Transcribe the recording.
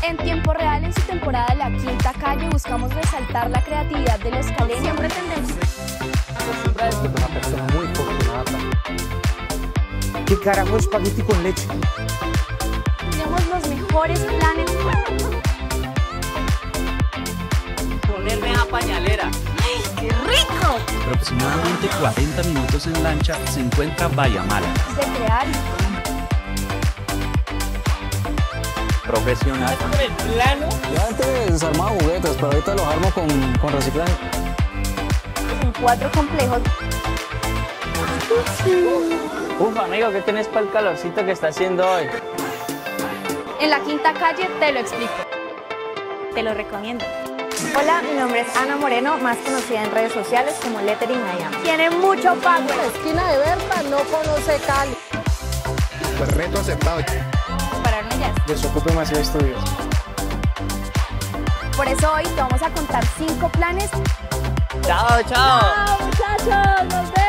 En Tiempo Real, en su temporada La Quinta Calle, buscamos resaltar la creatividad de los caleños. Siempre tendencia. Es una persona muy afortunada. ¿Qué carajo es espagueti con leche? Tenemos los mejores planes. Ponerme a pañalera. ¡Ay, qué rico! Aproximadamente 40 minutos en lancha se encuentra Bayamala. De crear. Profesional. Con el plano. Yo antes desarmaba juguetes, pero ahorita los armo con reciclaje. En 4 complejos. Uf, amigo, ¿qué tenés para el calorcito que está haciendo hoy? En La Quinta Calle te lo explico. Te lo recomiendo. Hola, mi nombre es Ana Moreno, más conocida en redes sociales como Lettering I Am. Tiene mucho power. La esquina de Berta no conoce Cali. Pues reto aceptado. Pararme ya. Desocupe demasiado estudios. Por eso hoy te vamos a contar 5 planes. Chao, chao. ¡Chao, muchachos! ¡Nos vemos!